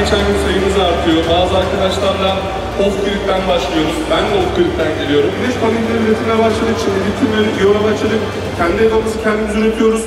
geçen gün sayımız artıyor. Bazı arkadaşlarla off-grid'den başlıyoruz. Ben de off-grid'den geliyorum. Güneş panelleri üretimine başladık. Şimdi lityum iyona başladık. Kendi evamızı kendimiz üretiyoruz.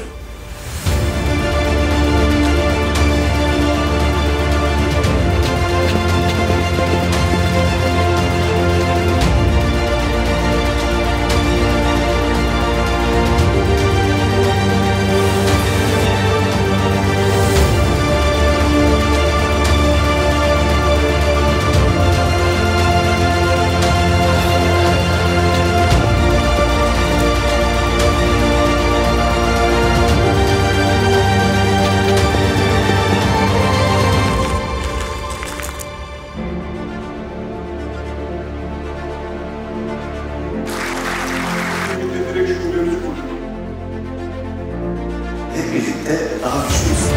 Hep birlikte daha güçlüyüz.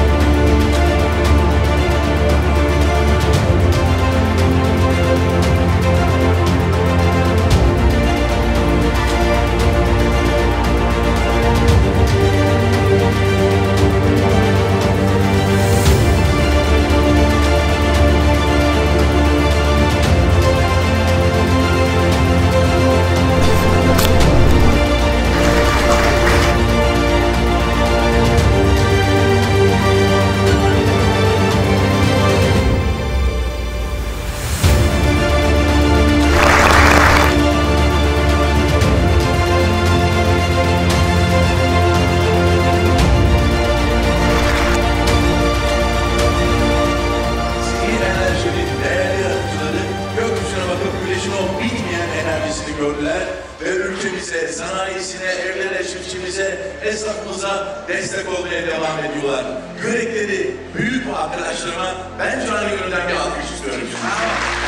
Gördüler ve ülkemize, sanayisine, evlere, çiftçimize, esnafımıza destek olmaya devam ediyorlar. Yürekleri büyük bu arkadaşlarıma ben canı gönülden bir alkış istiyorum.